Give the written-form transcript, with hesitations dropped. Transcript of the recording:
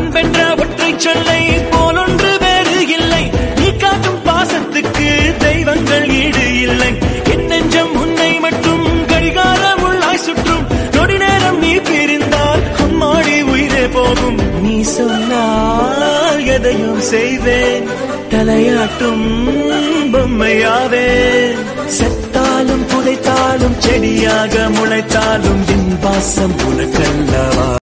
அன்பென்ற ஒற்றை சொல்லை போலொன்று வேறு இல்லை. நீ காட்டும் பாசத்துக்கு தெய்வங்கள் ஈடு இல்லை. என் நெஞ்சம் உன்னை மட்டும் கடிகாரம் உள்ளாய் சுற்றும். நொடி நேரம் நீ பிரிந்தால் அம்மாடி உயிரே போகும். நீ சொன்னால் எதையும் செய்வேன். தலையாட்டும் பொம்மையாவே. செத்தாலும் புதைத்தாலும் செடியாக முளைத்தாலும் என் வாசம் உனக்கல்லவா.